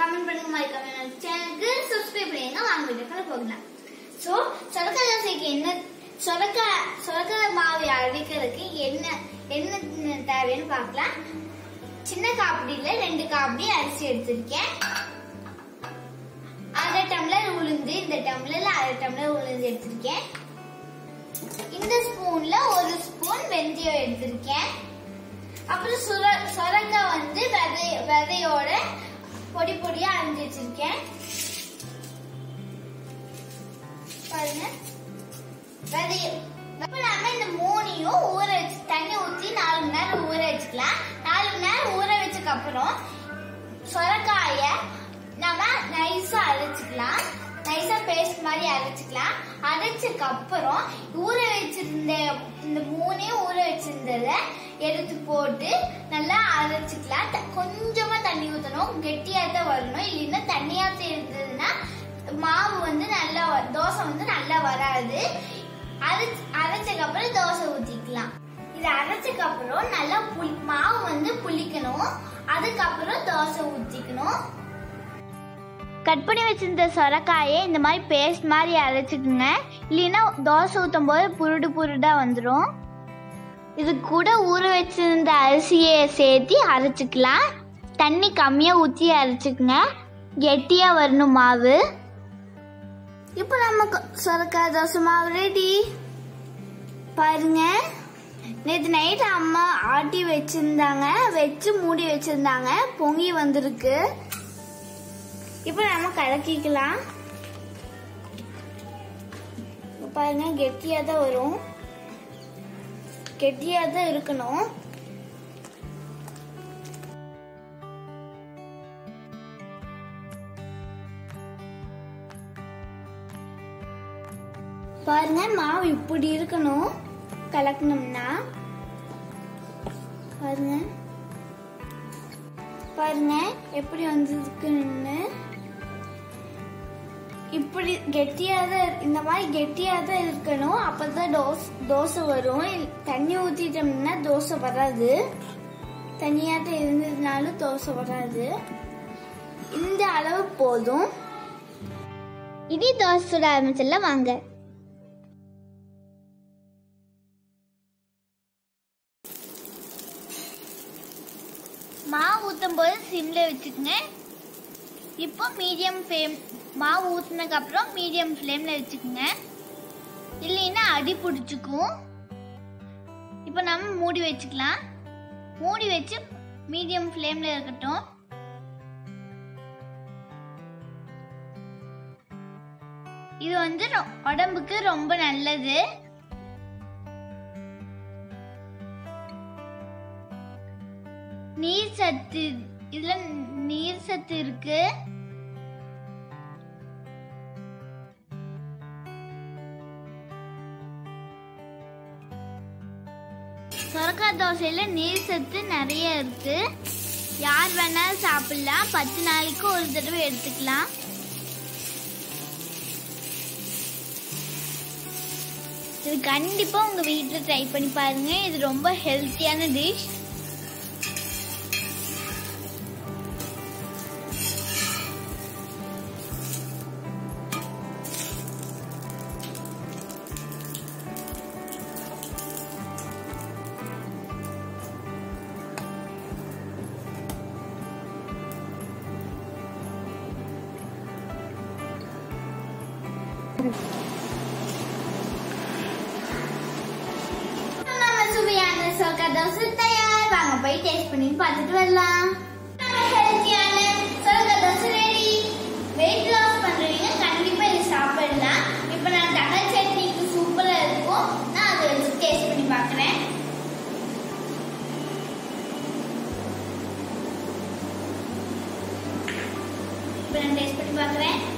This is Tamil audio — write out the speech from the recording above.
கமெண்ட் பண்ணுங்க, மறக்காம சேனலுக்கு சப்ஸ்கிரைப் பண்ணுங்க. வாங்க வீடியோக்குள்ள போகலாம். சோ சொரக்காய் தோசைக்கு என்ன சொரக்காய் மாவு அரைக்கிறதுக்கு என்ன தேவைன்னு பார்க்கலாம். சின்ன காப்பிடில 2 காப்பி அரிசி எடுத்திருக்கேன். 1/2 டம்ளர் உளுந்து, இந்த டம்ளர்ல 1/2 டம்ளர் உளுந்து எடுத்திருக்கேன். இந்த ஸ்பூன்ல 1 ஸ்பூன் வெந்தயம் எடுத்திருக்கேன். அப்புறம் சொரக்காய் வந்து விதையோட பொடி பொடியா அரைஞ்சு வச்சிருக்கேன். பாருங்க, விதையும். இப்ப நாம இந்த 3ஐயும் ஊற வச்சு தண்ணி ஊத்தி 4 மணி நேரம் ஊற வச்சுக்கலாம். 4 மணி நேரம் ஊற வச்சதுக்கு அப்புறம் சொரக்காய நம்ம நைஸா அரைச்சுக்கலாம். நைஸா பேஸ்ட் மாதிரி அரைச்சுக்கலாம். அரைச்சதுக்கு அப்புறம் ஊற வச்சிருந்த இந்த 3ஐயும் ஊற வச்சிருந்தத எடுத்து போட்டு நல்லா அரைச்சுக்கலாம். கொஞ்சமா தண்ணி ஊத்தணும், கெட்டியா தான் வரணும். இல்லைன்னா தண்ணியா இருந்ததுன்னா மாவு வந்து நல்லா தோசை வந்து நல்லா வராது. அரைச்சதுக்கு அப்புறம் தோசை ஊத்திக்கலாம். இது அரைச்சதுக்கு அப்புறம் நல்லா மாவு வந்து புளிக்கணும். அதுக்கப்புறம் தோசை ஊத்திக்கணும். கட் பண்ணி வச்சிருந்த சொரக்காயை இந்த மாதிரி பேஸ்ட் மாதிரி அரைச்சுக்குங்க. இல்லைன்னா தோசை ஊற்றும் போது புருடா வந்துடும். இது கூட ஊற வச்சிருந்த அரிசியை சேர்த்து அரைச்சிக்கலாம். தண்ணி கம்மியா ஊற்றி அரைச்சிக்குங்க, கெட்டியா வரணும் மாவு. இப்போ நம்ம சொரக்காய் தோசை மாவு ரெடி. பாருங்க, நேற்று நைட் அம்மா ஆட்டி வச்சிருந்தாங்க, வச்சு மூடி வச்சிருந்தாங்க, பொங்கி வந்திருக்கு. இப்போ நம்ம கலக்கிக்கலாம். பாருங்க, கெட்டியா தான் வரும், கெட்டியா தான் இருக்கணும். பாருங்க, மாவு இப்படி இருக்கணும் கலக்கணும்னா. பாருங்க எப்படி வந்திருக்குன்னு. இப்படி கெட்டியாதான், இந்த மாதிரி கெட்டியாதான் இருக்கணும். அப்பதான் தோசை வரும். தண்ணி ஊத்திட்டோம்னா தோசை வராது. தண்ணியாதான் இருந்ததுனாலும் தோசை வராது. இந்த அளவு போதும். இனி தோசை சுட ஆரம்பிச்சிடலாம் வாங்க. மாவு ஊற்றும் போது சிம்ல வச்சுக்கோங்க. இப்போ மீடியம் ஃப்ளேம், மாவு ஊற்றினதுக்கு அப்புறம் மீடியம் ஃப்ளேம்ல வச்சுக்கோங்க, இல்லைன்னா அடி பிடிச்சிக்கும். இப்போ நம்ம மூடி வச்சுக்கலாம். மூடி வச்சு மீடியம் ஃப்ளேம்ல இருக்கட்டும். இது வந்து உடம்புக்கு ரொம்ப நல்லது. நீர் சத்து, இதுல நீர் சத்து இருக்கு. சொரக்காய் தோசையில நீர் சத்து நிறைய இருக்கு. யார் வேணாலும் சாப்பிடலாம். 10 நாளைக்கு ஒரு தடவை எடுத்துக்கலாம். இது கண்டிப்பா உங்க வீட்டுல ட்ரை பண்ணி பாருங்க. இது ரொம்ப ஹெல்த்தியான டிஷ். சுவையான சொரக்காய் தோசை தயார். வாங்க போய் டேஸ்ட் பண்ணி பார்த்துட்டு வரலாம். ஹெல்த்தியான சொரக்காய் தோசை ரெடி. வெயிட் லாஸ் பண்றீங்க, கண்டிப்பா இது சாப்பிடலாம். இப்போ நான் தக்காளி சட்னிக்கு சூப்பரா இருக்கும். நான் அதை வச்சு டேஸ்ட் பண்ணி பார்க்குறேன். இப்போ நான் டேஸ்ட் பண்ணி பார்க்குறேன்.